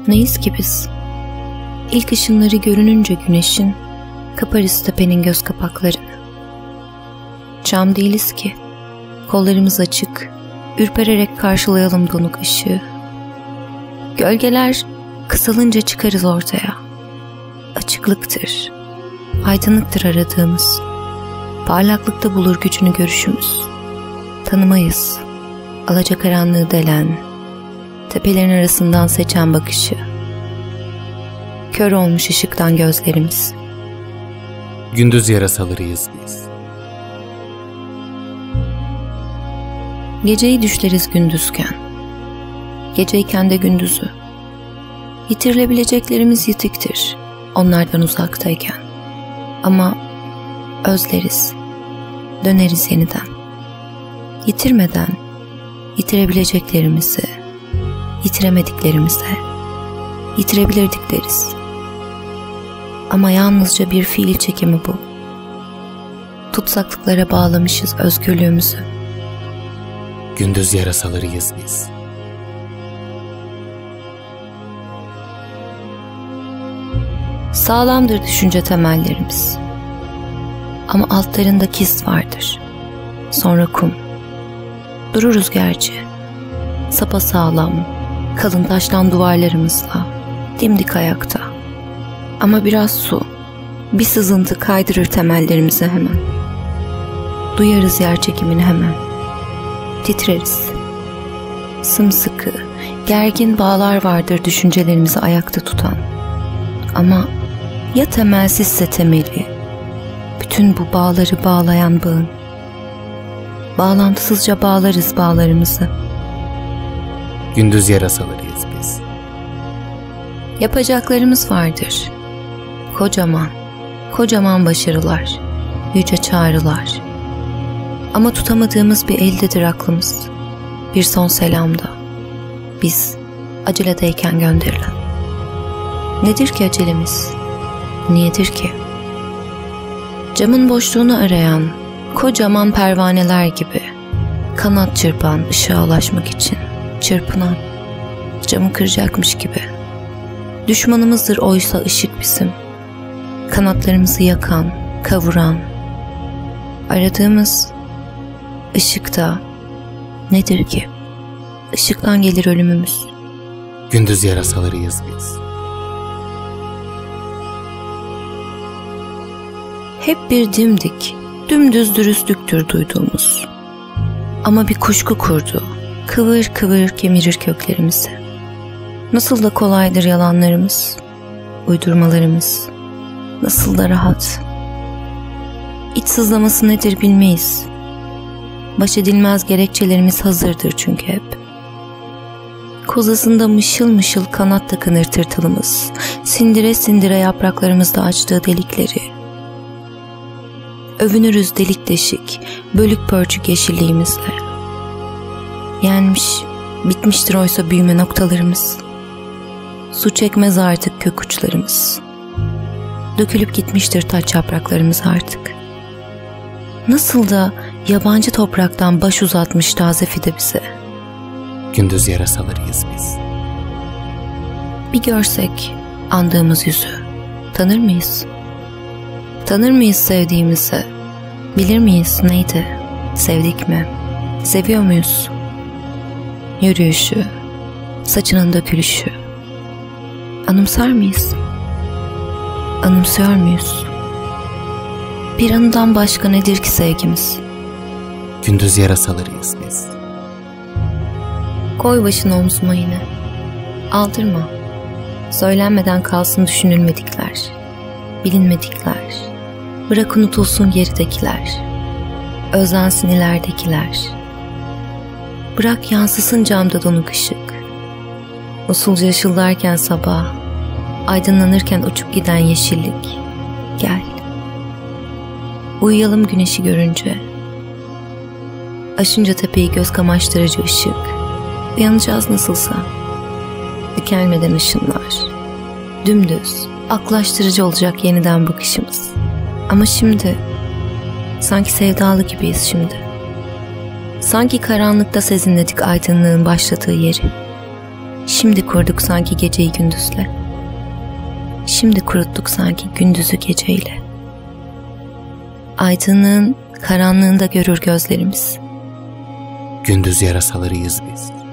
Neyiz ki biz? İlk ışınları görününce güneşin, kaparız tepenin göz kapaklarını. Cam değiliz ki, kollarımız açık, ürpererek karşılayalım donuk ışığı. Gölgeler kısalınca çıkarız ortaya. Açıklıktır, aydınlıktır aradığımız. Parlaklıkta bulur gücünü görüşümüz. Tanımayız, alacakaranlığı delen, tepelerin arasından seçen bakışı. Kör olmuş ışıktan gözlerimiz. Gündüz yarasalarıyız biz. Geceyi düşleriz gündüzken, geceyken de gündüzü. Yitirilebileceklerimiz yitiktir, onlardan uzaktayken. Ama özleriz, döneriz yeniden. Yitirmeden, yitirebileceklerimizi, yitiremediklerimize, yitirebilirdik deriz. Ama yalnızca bir fiil çekimi bu. Tutsaklıklara bağlamışız özgürlüğümüzü. Gündüz yarasalarıyız biz. Sağlamdır düşünce temellerimiz. Ama altlarında kist vardır. Sonra kum. Dururuz gerçi. Sapasağlam, kalın taştan duvarlarımızla, dimdik ayakta. Ama biraz su, bir sızıntı kaydırır temellerimize hemen. Duyarız yer çekimini hemen. Titreriz. Sımsıkı, gergin bağlar vardır düşüncelerimizi ayakta tutan. Ama ya temelsizse temeli, bütün bu bağları bağlayan bağın. Bağlantısızca bağlarız bağlarımızı. Gündüz yarasalarıyız biz. Yapacaklarımız vardır. Kocaman, kocaman başarılar, yüce çağrılar. Ama tutamadığımız bir eldedir aklımız. Bir son selamda. Biz aceledeyken gönderilen. Nedir ki acelemiz? Niyedir ki? Camın boşluğunu arayan, kocaman pervaneler gibi, kanat çırpan ışığa ulaşmak için, çırpınan, camı kıracakmış gibi. Düşmanımızdır oysa ışık bizim, kanatlarımızı yakan, kavuran. Aradığımız ışıkta nedir ki? Işıktan gelir ölümümüz. Gündüz yarasalarıyız biz. Hep bir dimdik, dümdüz dürüstlüktür duyduğumuz. Ama bir kuşku kurdu, kıvır kıvır kemirir köklerimizi. Nasıl da kolaydır yalanlarımız, uydurmalarımız, nasıl da rahat. İç sızlaması nedir bilmeyiz. Baş edilmez gerekçelerimiz hazırdır çünkü hep. Kozasında mışıl mışıl kanat takınır tırtılımız, sindire sindire yapraklarımızda açtığı delikleri. Övünürüz delik deşik, bölük pörçük yeşilliğimizle. Yenmiş, bitmiştir oysa büyüme noktalarımız. Su çekmez artık kök uçlarımız. Dökülüp gitmiştir taç yapraklarımız artık. Nasıl da yabancı topraktan baş uzatmış taze fide bize. Gündüz yarasalarıyız biz. Bir görsek andığımız yüzü, tanır mıyız? Tanır mıyız sevdiğimizi? Bilir miyiz neydi? Sevdik mi? Seviyor muyuz? Yürüyüşü, saçının dökülüşü. Anımsar mıyız? Anımsıyor muyuz? Bir anıdan başka nedir ki sevgimiz? Gündüz yarasalarıyız biz. Koy başını omzuma yine. Aldırma. Söylenmeden kalsın düşünülmedikler, bilinmedikler. Bırak unutulsun geridekiler. Özlensin ileridekiler. Bırak yansısın camda donuk ışık. Usulca ışıldarken sabah, aydınlanırken uçup giden yeşillik. Gel. Uyuyalım güneşi görünce. Aşınca tepeyi göz kamaştırıcı ışık. Uyanacağız nasılsa. Dikelmeden ışınlar. Dümdüz, aklaştırıcı olacak yeniden bakışımız. Ama şimdi, sanki sevdalı gibiyiz şimdi. Sanki karanlıkta sezinledik aydınlığın başladığı yeri. Şimdi kurduk sanki geceyi gündüzle. Şimdi kuruttuk sanki gündüzü geceyle. Aydınlığın karanlığında görür gözlerimiz. Gündüz yarasalarıyız biz.